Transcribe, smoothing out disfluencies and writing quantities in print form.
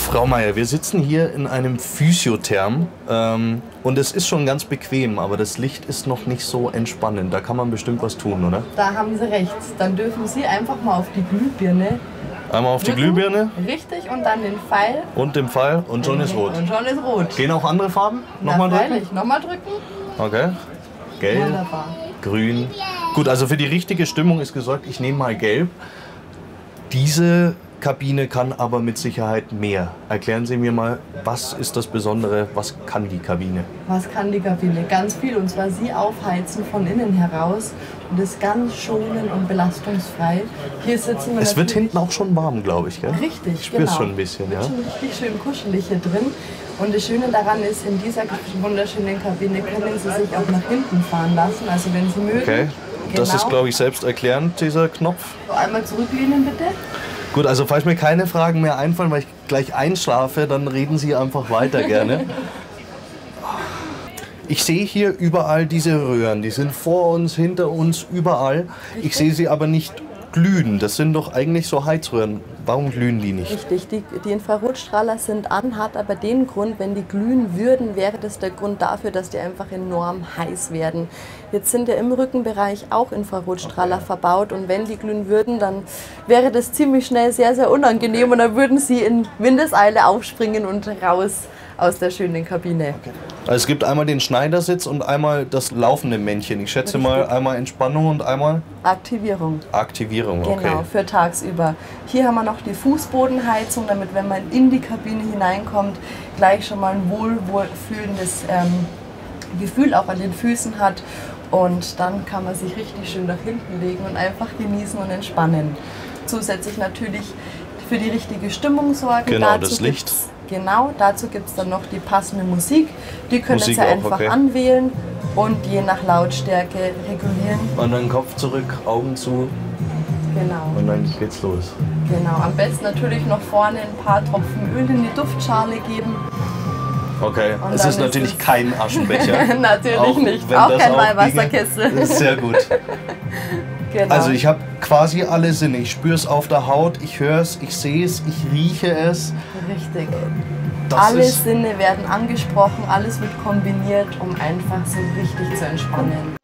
Frau Meier, wir sitzen hier in einem Physiotherm und es ist schon ganz bequem, aber das Licht ist noch nicht so entspannend. Da kann man bestimmt was tun, oder? Da haben Sie recht. Dann dürfen Sie einfach mal auf die Glühbirne. Einmal auf die Glühbirne. Richtig, und dann den Pfeil. Und den Pfeil und schon ist rot. Und schon ist rot. Gehen auch andere Farben? Nochmal drücken? Nochmal drücken. Okay. Gelb, Wunderbar. grün. Gut, also für die richtige Stimmung ist gesorgt, ich nehme mal gelb. Diese Kabine kann aber mit Sicherheit mehr. Erklären Sie mir mal, was ist das Besondere, was kann die Kabine? Was kann die Kabine? Ganz viel, und zwar Sie aufheizen von innen heraus und ist ganz schonend und belastungsfrei. Hier sitzen wir. Es wird hinten auch schon warm, glaube ich, gell? Richtig, ich spüre es genau. schon ein bisschen, ja. Wird schon richtig schön kuschelig hier drin. Und das Schöne daran ist, in dieser wunderschönen Kabine können Sie sich auch nach hinten fahren lassen, also wenn Sie mögen. Okay, das ist, glaube ich, selbsterklärend, dieser Knopf. So, einmal zurücklehnen, bitte. Gut, also falls mir keine Fragen mehr einfallen, weil ich gleich einschlafe, dann reden Sie einfach weiter gerne. Ich sehe hier überall diese Röhren, die sind vor uns, hinter uns, überall. Ich sehe sie aber nicht glühen, das sind doch eigentlich so Heizröhren. Warum glühen die nicht? Richtig, die Infrarotstrahler sind an, hat aber den Grund, wenn die glühen würden, wäre das der Grund dafür, dass die einfach enorm heiß werden. Jetzt sind ja im Rückenbereich auch Infrarotstrahler verbaut, und wenn die glühen würden, dann wäre das ziemlich schnell sehr, sehr unangenehm, und dann würden sie in Windeseile aufspringen und raus aus der schönen Kabine. Okay. Also es gibt einmal den Schneidersitz und einmal das laufende Männchen. Ich schätze mal einmal Entspannung und einmal Aktivierung. Aktivierung, okay. Genau, für tagsüber. Hier haben wir noch die Fußbodenheizung, damit, wenn man in die Kabine hineinkommt, gleich schon mal ein wohlfühlendes Gefühl auch an den Füßen hat. Und dann kann man sich richtig schön nach hinten legen und einfach genießen und entspannen. Zusätzlich natürlich für die richtige Stimmung sorgen. Genau, das Licht. Genau, dazu gibt es dann noch die passende Musik. Die können Sie auch, einfach okay. anwählen und je nach Lautstärke regulieren. Und dann Kopf zurück, Augen zu Genau. und dann geht's los. Genau, am besten natürlich noch vorne ein paar Tropfen Öl in die Duftschale geben. Okay, Und es dann ist natürlich ist kein Aschenbecher. Natürlich auch nicht, wenn auch das kein ginge. Weihwasserkessel. Sehr gut. Genau. Also ich habe quasi alle Sinne. Ich spüre es auf der Haut, ich höre es, ich sehe es, ich rieche es. Richtig. Das Alle ist Sinne werden angesprochen, alles wird kombiniert, um einfach so richtig zu entspannen.